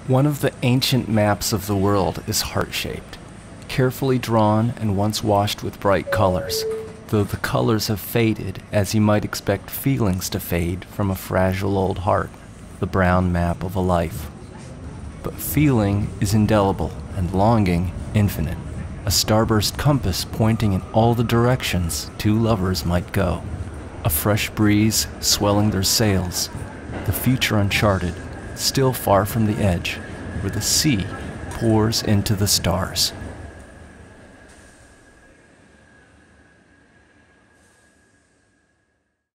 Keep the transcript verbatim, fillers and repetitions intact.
One of the ancient maps of the world is heart-shaped, carefully drawn and once washed with bright colors, though the colors have faded as you might expect feelings to fade from a fragile old heart, the brown map of a life. But feeling is indelible and longing infinite, a starburst compass pointing in all the directions two lovers might go, a fresh breeze swelling their sails, the future uncharted, still far from the edge, where the sea pours into the stars.